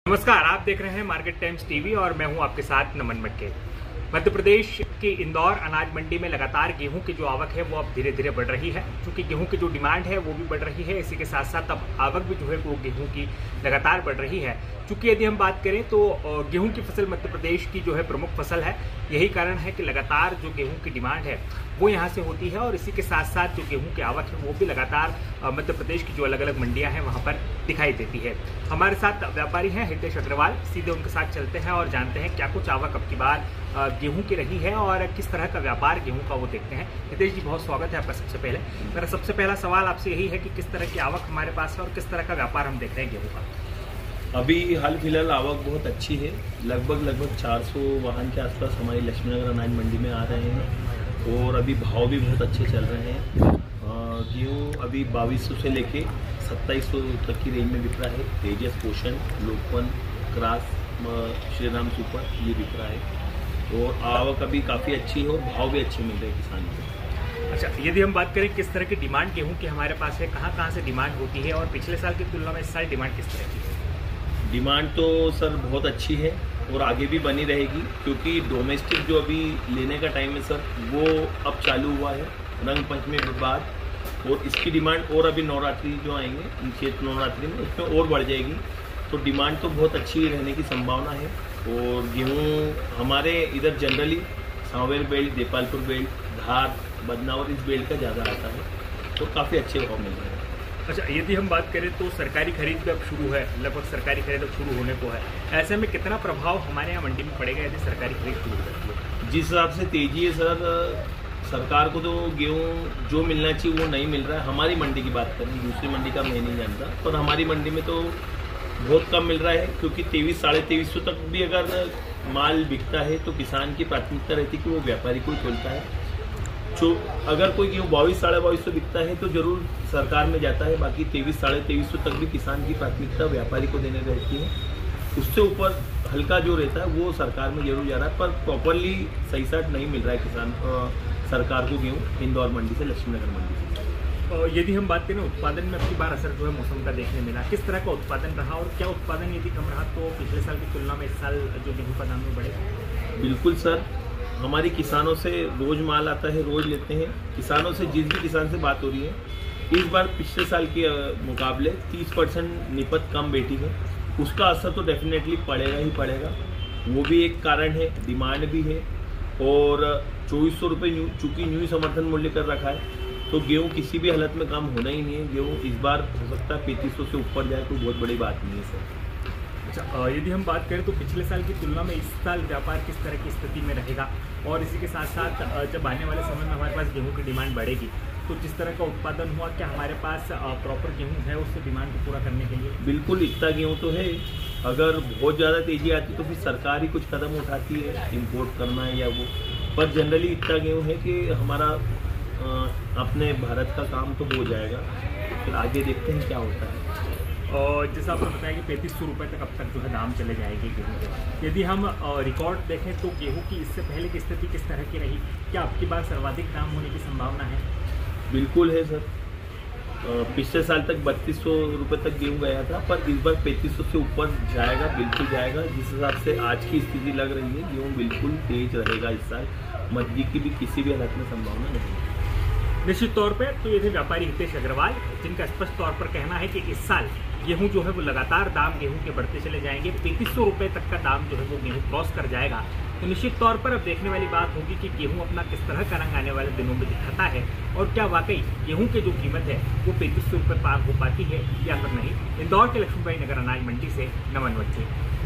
नमस्कार, आप देख रहे हैं मार्केट टाइम्स टीवी और मैं हूं आपके साथ नमन मक्के। मध्य प्रदेश की इंदौर अनाज मंडी में लगातार गेहूं की जो आवक है वो अब धीरे धीरे बढ़ रही है। क्योंकि गेहूं की जो डिमांड है वो भी बढ़ रही है, इसी के साथ साथ अब आवक भी जो है वो गेहूं की लगातार बढ़ रही है। क्योंकि यदि हम बात करें तो गेहूं की फसल मध्य प्रदेश की जो है प्रमुख फसल है। यही कारण है कि लगातार जो गेहूं की डिमांड है वो यहाँ से होती है और इसी के साथ साथ जो गेहूं की आवक है वो भी लगातार मध्य प्रदेश की जो अलग अलग मंडियां हैं वहाँ पर दिखाई देती है। हमारे साथ व्यापारी हैं हितेश अग्रवाल, सीधे उनके साथ चलते हैं और जानते हैं क्या कुछ आवक अब की बार गेहूं की रही है और किस तरह का व्यापार गेहूं का वो देखते हैं। हितेश जी, बहुत स्वागत है आपका। सबसे पहले मेरा सबसे पहला सवाल आपसे यही है कि किस तरह की आवक हमारे पास है और किस तरह का व्यापार हम देख रहे हैं गेहूं का। अभी हाल फिलहाल आवक बहुत अच्छी है। लगभग 400 वाहन के आसपास हमारी लक्ष्मीनगर अनाज मंडी में आ रहे हैं और अभी भाव भी बहुत अच्छे चल रहे हैं। गेहूँ अभी 2200 से लेके 2700 तक की रेंज में बिक रहा है। तेजस, पोषण, लोकवन, क्रास, श्रीराम सुपर ये बिक रहा है और आवक अभी काफ़ी अच्छी है और भाव भी अच्छे मिल रहे हैं किसान को। अच्छा, यदि हम बात करें किस तरह की डिमांड गेहूं की हमारे पास है, कहाँ कहाँ से डिमांड होती है और पिछले साल की तुलना में इस साल डिमांड किस तरह की है? डिमांड तो सर बहुत अच्छी है और आगे भी बनी रहेगी, क्योंकि डोमेस्टिक जो अभी लेने का टाइम है सर वो अब चालू हुआ है रंग पंचमी के बाद, और इसकी डिमांड और अभी नवरात्रि जो आएंगे चैत्र नवरात्रि में उसमें और बढ़ जाएगी। तो डिमांड तो बहुत अच्छी रहने की संभावना है। और गेहूँ हमारे इधर generally Sanwer belt, Depalpur belt, Dhar, Badnawar इस बेल्ट का ज़्यादा आता है, तो काफ़ी अच्छे भाव मिल रहे हैं। अच्छा, यदि हम बात करें तो सरकारी खरीद भी अब शुरू है, लगभग सरकारी खरीद अब शुरू होने को है। ऐसे में कितना प्रभाव हमारे यहाँ मंडी में पड़ेगा यदि सरकारी खरीद शुरू करती है? जिस हिसाब से तेजी है सर, सरकार को तो गेहूँ जो मिलना चाहिए वो नहीं मिल रहा है। हमारी मंडी की बात करें, दूसरी मंडी का मैं नहीं जानता, पर हमारी मंडी में तो बहुत कम मिल रहा है। क्योंकि 2300-2350 तक भी अगर माल बिकता है तो किसान की प्राथमिकता रहती है कि वो व्यापारी को ही खोलता है। जो अगर कोई गेहूँ 2200-2250 बिकता है तो जरूर सरकार में जाता है, बाकी 2300-2350 तक भी किसान की प्राथमिकता व्यापारी को देने रहती है। उससे ऊपर हल्का जो रहता है वो सरकार में जरूर जा रहा है, पर प्रॉपरली सही साट नहीं मिल रहा है किसान सरकार को गेहूँ इंदौर मंडी से, लक्ष्मीनगर मंडी से। यदि हम बात करें उत्पादन में अब की बार असर जो है मौसम का देखने मिला, किस तरह का उत्पादन रहा और क्या उत्पादन यदि कम रहा तो पिछले साल की तुलना में इस साल जो गेहूँ का दाम में बढ़ेगा? बिल्कुल सर, हमारी किसानों से रोज माल आता है, रोज लेते हैं। किसानों से जिस भी किसान से बात हो रही है, इस बार पिछले साल के मुकाबले 30% निपत कम बैठी है। उसका असर तो डेफिनेटली पड़ेगा ही पड़ेगा। वो भी एक कारण है, डिमांड भी है। और 2400 रुपये चूँकि न्यू समर्थन मूल्य कर रखा है तो गेहूँ किसी भी हालत में कम होना ही नहीं है। गेहूँ इस बार हो सकता है 3500 से ऊपर जाए, कोई बहुत बड़ी बात नहीं है सर। अच्छा, यदि हम बात करें तो पिछले साल की तुलना में इस साल व्यापार किस तरह की स्थिति में रहेगा और इसी के साथ साथ जब आने वाले समय में हमारे पास गेहूं की डिमांड बढ़ेगी तो जिस तरह का उत्पादन हुआ, क्या हमारे पास प्रॉपर गेहूं है उससे डिमांड को पूरा करने के लिए? बिल्कुल, इतना गेहूँ तो है। अगर बहुत ज़्यादा तेजी आती तो फिर सरकार ही कुछ कदम उठाती है, इम्पोर्ट करना है या वो, पर जनरली इतना गेहूँ है कि हमारा अपने भारत का काम तो हो जाएगा। फिर आगे देखते हैं क्या होता है। और जैसा आपने बताया कि 3500 रुपये तक अब तक जो है दाम चले जाएंगे गेहूँ के। यदि हम रिकॉर्ड देखें तो गेहूँ की इससे पहले की स्थिति किस तरह की रही? क्या अब की बार सर्वाधिक दाम होने की संभावना है? बिल्कुल है सर। पिछले साल तक 3200 रुपये तक गेहूँ गया था, पर इस बार 3500 से ऊपर जाएगा, बिल्कुल जाएगा। जिस हिसाब से आज की स्थिति लग रही है, गेहूँ बिल्कुल तेज रहेगा इस साल। मंदी की भी किसी भी हालत में संभावना नहीं है। निश्चित तौर पे तो ये थे व्यापारी हितेश अग्रवाल, जिनका स्पष्ट तौर पर कहना है कि इस साल गेहूं जो है वो लगातार दाम गेहूं के बढ़ते चले जाएंगे। 3500 रुपये तक का दाम जो है वो गेहूं क्रॉस कर जाएगा। तो निश्चित तौर पर अब देखने वाली बात होगी कि गेहूं अपना किस तरह का रंग आने वाले दिनों में दिखाता है और क्या वाकई गेहूं की जो कीमत है वो 3500 रुपये पार हो पाती है या फिर नहीं। इंदौर के लक्ष्मीबाई नगर अनाज मंडी से नमन मक्के।